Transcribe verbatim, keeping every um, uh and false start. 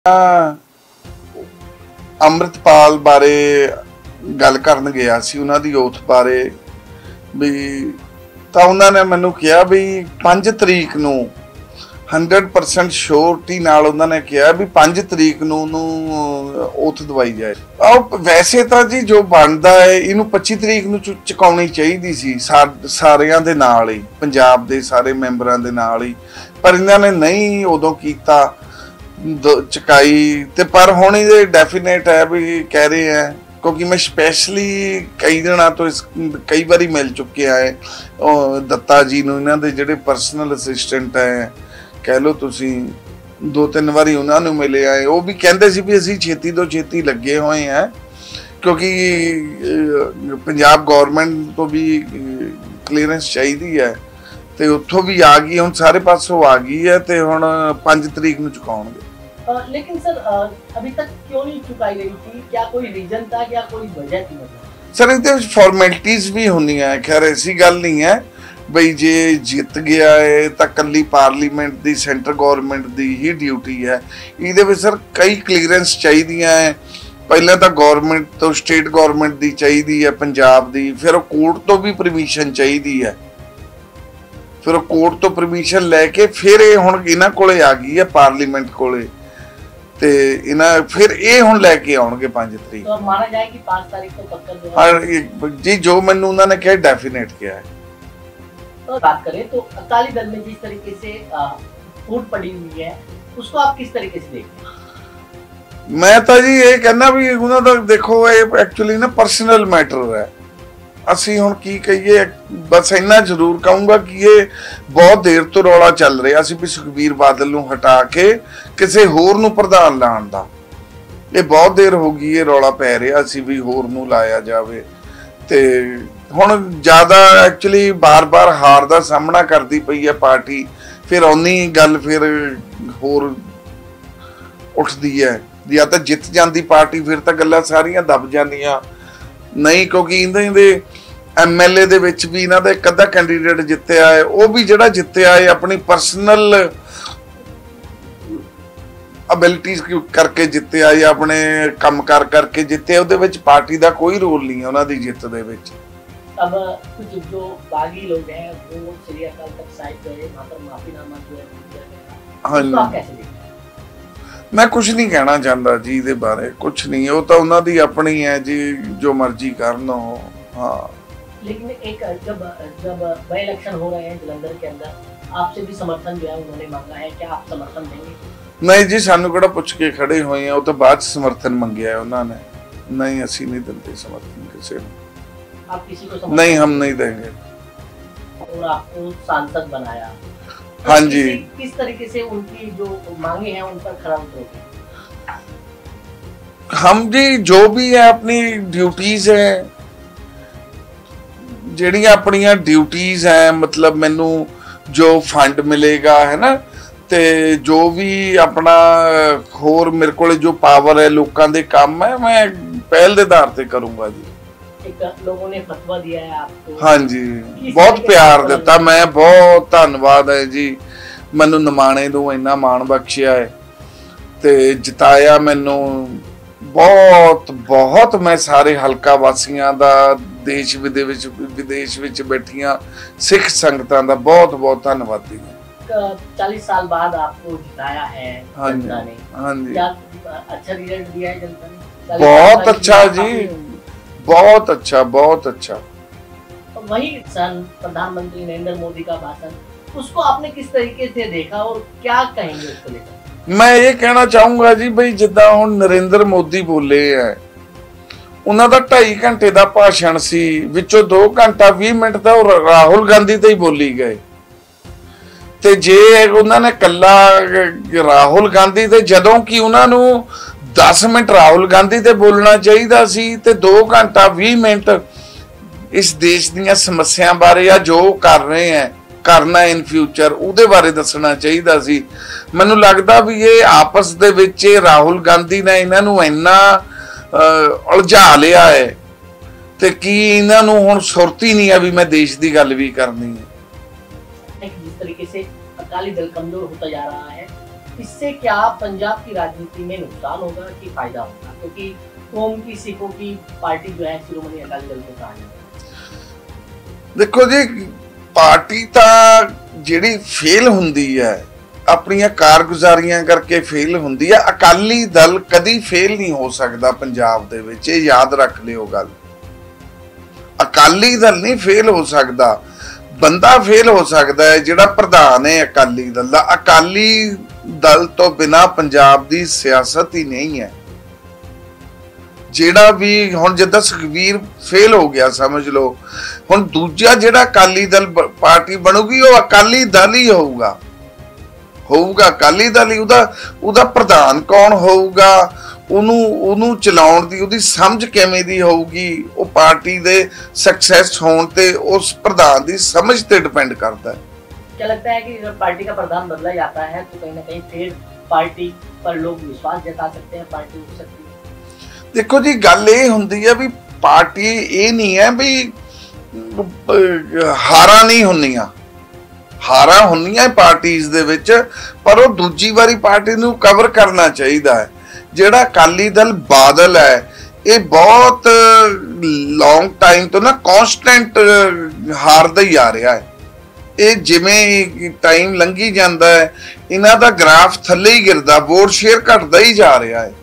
ਅੰਮ੍ਰਿਤਪਾਲ ਬਾਰੇ ਗੱਲ ਕਰਨ ਗਿਆ ਸੀ, ਉਹਨਾਂ ਦੀ ਓਥ ਬਾਰੇ ਵੀ ਤਾਂ ਉਹਨਾਂ ਨੇ ਮੈਨੂੰ ਕਿਹਾ ਵੀ ਪੰਜ ਤਰੀਕ ਨੂੰ हंड्रेड परसेंट श्योरिटी नाल उन्होंने कहा भी पांच तरीक नूं ओथ दवाई जाए। आ वैसे तो जी जो बनता है इनू पच्ची तरीक नूं चुकाउणी चाहिदी सी सारियां दे नाल ही, पंजाब दे सारे मैंबरां दे नाल ही, पर इन्होंने नहीं उदों कीता चुकाई ते पर हुण ये डेफिनेट है भी कह रहे हैं क्योंकि मैं स्पैशली कई दिनों तो इस कई बारी मिल चुके हैं दत्ता जी नूं, इन्हां दे जिहड़े परसनल असिस्टेंट है कह लो तुसी दो तीन बारी उन्होंने मिले आए, वो भी कहते सी भी असीं छेती तो छेती लगे हुए हैं क्योंकि पंजाब गौरमेंट तो भी क्लीयरेंस चाहिए है तो उत्थों भी आ गई, हुण सारे पासों आ गई है तो हुण पांच तरीक नूं चुकाउणगे। लेकिन सर अभी तक क्यों नहीं चुकाई गई थी? क्या कोई रीजन था, क्या कोई वजह थी? मतलब सर इहदे विच फॉर्मैलिटीज़ भी होंदियां, खैर ऐसी गल नहीं है बई जे जित गया है तो कल्ली पार्लीमेंट की सेंटर गौरमेंट की ही ड्यूटी है। ये सर कई क्लीयरेंस चाहिए है, पहले तो गौरमेंट तो स्टेट गौरमेंट की चाहिए है, पंजाब की, फिर कोर्ट तो भी परमिशन चाहिए है, फिर कोर्ट तो परमिशन लैके फिर ये हुण इन्हां कोले आ गई है पार्लीमेंट कोले ते इन्हां फिर ये हुण लैके आउणगे पांच तरीक। तो माना जाए कि पांच तारीख को पक्का हाँ जी, जो मैनूं उन्होंने कहा डेफिनेट किया है। तो बात करें तो अकाली दल में जिस तरीके से फूट पड़ी हुई है उसको आप किस तरीके से देखते हैं? मैं तो जी ये कहना भी उन्होंने तो देखो ये एक्चुअली ना पर्सनल मैटर है, असी हुण की कहिए, बस इन्ना जरूर कहूँगा कि ये बहुत देर तो रौला चल रहा सी भी सुखबीर बादल नूं हटा के किसी होर नूं प्रधान लाउण दा, ये बहुत देर हो गई ये रौला पै रहा सी भी होर नूं लाया जावे ते हुण ज़्यादा एक्चुअली बार बार हार का सामना करती पई है पार्टी, फिर उन्नी गल फिर होर उठती है, या तो जित जाती पार्टी फिर तो गल्लां सारियां दब जांदियां नहीं, क्योंकि इहदे एम एल ए दे विच भी इन्हां दा इक अद्धा कैंडीडेट जित्तिया है, वो भी जिहड़ा जित्तिया है अपनी परसनल अबिलिटीज करके जित्तिया या अपने काम कार करके जित्तिया, उहदे विच पार्टी का कोई रोल नहीं है उन्हां दी जित दे विच। अब कुछ जो बागी लोग हैं वो श्री अकाल तक साइड गए, वहां पर माफीनामा जो है दिया गया, हाँ तो आप कैसे देखते हैं? मैं कुछ नहीं कहना चाहता जी इहदे बारे, कुछ नहीं, वो तो उन्हां दी अपनी है जी, जो मर्जी करन हो। हाँ लेकिन एक जब जब बाई इलेक्शन हो रहे हैं जलंधर के अंदर, आपसे भी समर्थन जो है उन्होंने मांगा है, क्या आप समर्थन देंगे? नहीं जी, सानू किहड़ा पुछ के खड़े हुए हैं, वो तो बाद समर्थन मंगया है उन्होंने, नहीं असीं नहीं दिंदे समर्थन किसी को। आप किसी को समर्थन नहीं, हम नहीं देंगे। और आपको सांसद बनाया, हाँ जी, किस तरीके से उनकी जो मांगे हैं उन पर खरा उतरोगे? हम जी जो भी है अपनी ड्यूटीज है, ਜਿਹੜੀਆਂ ਆਪਣੀਆਂ ड्यूटीज है, मतलब मैनू जो फंड मिलेगा है ना, ते जो भी अपना होर मेरे को जो पावर है लोगों के काम है, मैं पहल के आधार पर करूँगा जी। एक लोगों ने फतवा दिया है आपको? हाँ जी, बहुत प्यार दिता, मैं बहुत धन्यवाद है जी, मैनू निमाणे नूं इन्ना माण बख्शिया है ते जिताया मैनू बहुत बहुत, मैं सारे हलका वासियों का, देश विदेश विदेश विच बैठिया सिख संगतां दा बहुत बहुत धन्यवादी है। चालीस साल बाद आपको जिताया है जनता ने, हाँ जी, अच्छा रिजल्ट दिया है जनता ने? बहुत अच्छा जी, बहुत अच्छा, बहुत अच्छा। तो वही प्रधानमंत्री नरेंद्र मोदी का भाषण, उसको आपने किस तरीके से देखा और क्या कहेंगे उसको लेकर? मैं ये कहना चाहूंगा जी भाई जिद्दां हुण नरेंद्र मोदी बोले है, उन्हां दा ढाई घंटे का भाषण सी, विचों दो घंटा बीस मिनट तो राहुल गांधी ते ही बोली गए, ते जे उन्होंने कला राहुल गांधी ते जदों कि उन्होंने दस मिनट राहुल गांधी ते बोलना चाहिए सी, ते दो घंटा बीस मिनट इस देश दीयां समस्या बारे या जो कर रहे हैं करना इन फ्यूचर उहदे बारे दसना चाहिए सी। मैनूं लगदा भी ये आपस दे विच राहुल गांधी ने इन्हां नूं इन्ना उलझा लिया है ते की इन्हां नूं हुण सुरत ही नहीं है भी मैं देश की गल भी करनी है। जिस तरीके से अकाली दल कमजोर होता जा रहा है, इससे क्या पंजाब की राजनीति में नुकसान होगा कि फायदा होगा, क्योंकि कौम की सिखों की पार्टी जो है शिरोमणि अकाली दल को कहा जाता है। देखो जी, पार्टी ਤਾਂ ਜਿਹੜੀ ਫੇਲ ਹੁੰਦੀ ਹੈ ਆਪਣੀਆਂ ਕਾਰਗੁਜ਼ਾਰੀਆਂ ਕਰਕੇ ਫੇਲ ਹੁੰਦੀ ਹੈ। ਅਕਾਲੀ ਦਲ ਕਦੀ ਫੇਲ ਨਹੀਂ ਹੋ ਸਕਦਾ ਪੰਜਾਬ ਦੇ ਵਿੱਚ, ਇਹ ਯਾਦ ਰੱਖ ਲਿਓ ਗੱਲ। ਅਕਾਲੀ ਦਲ ਨਹੀਂ ਫੇਲ ਹੋ ਸਕਦਾ, ਬੰਦਾ ਫੇਲ ਹੋ ਸਕਦਾ ਹੈ ਜਿਹੜਾ ਪ੍ਰਧਾਨ ਹੈ ਅਕਾਲੀ ਦਲ ਦਾ। ਅਕਾਲੀ ਦਲ ਤੋਂ ਬਿਨਾ ਪੰਜਾਬ ਦੀ ਸਿਆਸਤ ਹੀ ਨਹੀਂ ਹੈ। ਜਿਹੜਾ ਵੀ ਹੁਣ ਜਿੱਦਾਂ ਸੁਖਬੀਰ ਫੇਲ ਹੋ ਗਿਆ ਸਮਝ ਲਓ, ਹੁਣ ਦੂਜਾ ਜਿਹੜਾ ਅਕਾਲੀ ਦਲ ਪਾਰਟੀ ਬਣੂਗੀ ਉਹ ਅਕਾਲੀ ਦਲ ਹੀ ਹੋਊਗਾ ਹੋਊਗਾ ਅਕਾਲੀ ਦਲ ਹੀ। ਉਹਦਾ ਉਹਦਾ ਪ੍ਰਧਾਨ ਕੌਣ ਹੋਊਗਾ, ਉਹਨੂੰ ਉਹਨੂੰ ਚਲਾਉਣ ਦੀ ਉਹਦੀ ਸਮਝ ਕਿਵੇਂ ਦੀ ਹੋਊਗੀ, ਉਹ ਪਾਰਟੀ ਦੇ ਸਕਸੈਸ ਹੋਣ ਤੇ ਉਸ ਪ੍ਰਧਾਨ ਦੀ ਸਮਝ ਤੇ ਡਿਪੈਂਡ ਕਰਦਾ है। क्या लगता है कि जब पार्टी का प्रधान बदला जाता है तो कहीं ना कहीं फिर पार्टी पर लोग विश्वास जता सकते हैं, पार्टी उठ सकती है? देखो जी, गल ये हुंदी है भी पार्टी ये नहीं है भी हारा नहीं हुंदियां, हारा हुंदियां पार्टीज दे विच, पर वो दूजी वारी पार्टी नूं कवर करना चाहिदा है। ਜਿਹੜਾ ਅਕਾਲੀ ਦਲ ਬਾਦਲ ਹੈ ਇਹ ਬਹੁਤ ਲੌਂਗ ਟਾਈਮ ਤੋਂ ਨਾ ਕਨਸਟੈਂਟ ਹਾਰਦਾ ਹੀ ਆ ਰਿਹਾ ਹੈ। ਇਹ ਜਿਵੇਂ ਟਾਈਮ ਲੰਘੀ ਜਾਂਦਾ ਹੈ ਇਹਨਾਂ ਦਾ ਗ੍ਰਾਫ ਥੱਲੇ ਹੀ ਗਿਰਦਾ, ਵੋਟ ਸ਼ੇਅਰ ਘਟਦਾ ਹੀ ਜਾ ਰਿਹਾ ਹੈ।